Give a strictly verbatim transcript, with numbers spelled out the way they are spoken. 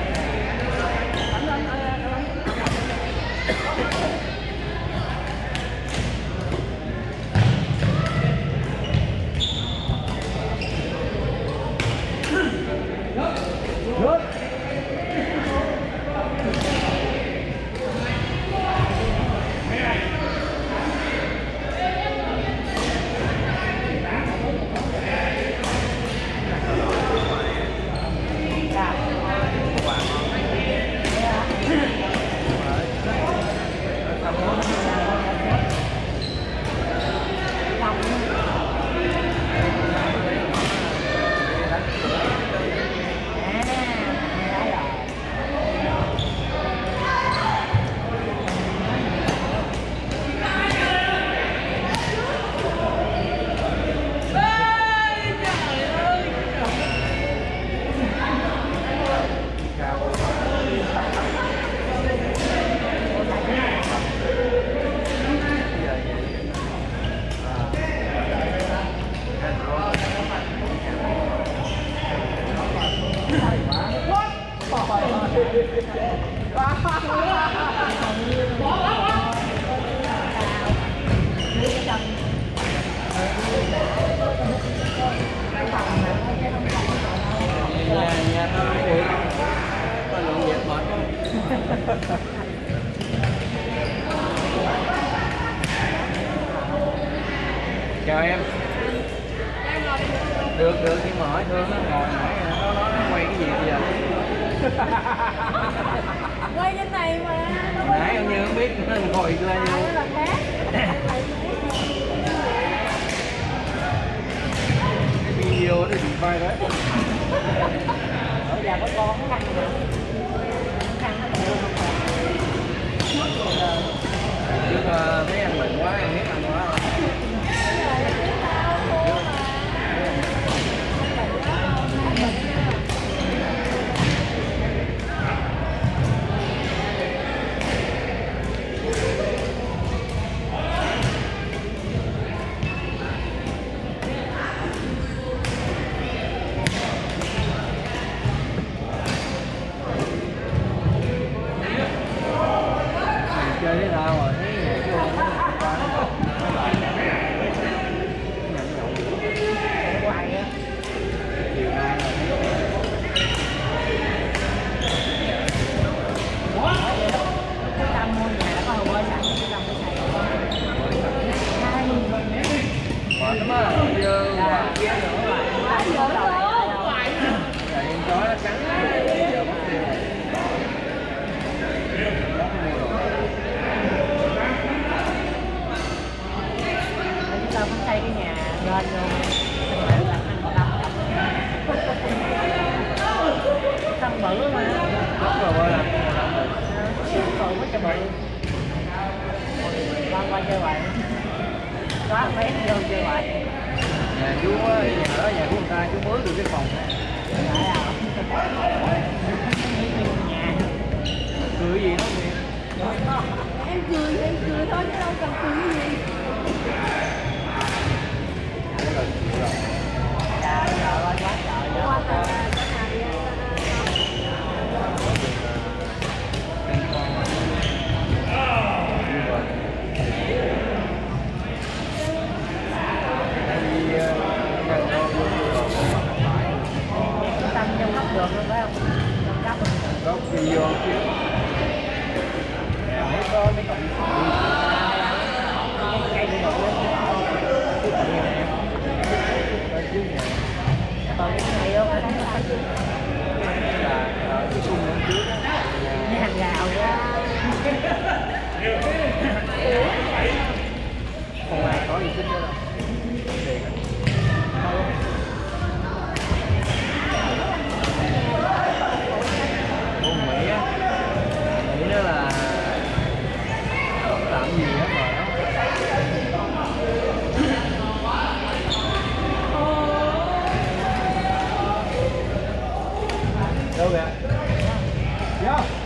Chào em. Được được nhưng mà hỏi Thương nó ngồi nãy nó nói nó quay cái gì bây giờ? Quay trên này mà. Nãy em như không biết nó ngồi lên luôn. Cái video nó bị quay đấy. Ở nhà có con nó khăn nữa. Khăn nó nhiều không phải. Chứ thấy anh bệnh quá em biết anh quá rồi. Chơi thế nào rồi thấy cái hôm đó qua nó Hoài á. chiều nay Tâm mua nhà đã có hồ bơi sẵn cho Tâm cái này. Hai quá lắm á, dơ hoài. kia nữa rồi. Dơ rồi. Rồi em chói nó cắn giờ mất tiêu. Tâm cũng xây cái nhà lên luôn. Tâm bự mà. Rất là bơi làm. Còn có cho bự. Qua qua chơi hoài. Có bé vô chơi hoài. Nhà chú á, nhà ở nhà của người ta chú mướn được cái phòng này. Nhà. Cười gì đó vậy? Em cười, em cười thôi chứ đâu cần cười cái gì. Cái lần chịu rồi. Trời ơi, quá trời ơi. Tâm trong góc được luôn phải không? Trong góc Có video chứ. Mấy có mấy cọng cây đi ngủ lên. Còn cái này không? là cái cung hôm trước á. Nhà hàng gạo đó. Không ai có gì thích nữa đâu. Con Mỹ á, Mỹ đó là không làm gì hết mà nó đâu kìa. Vô.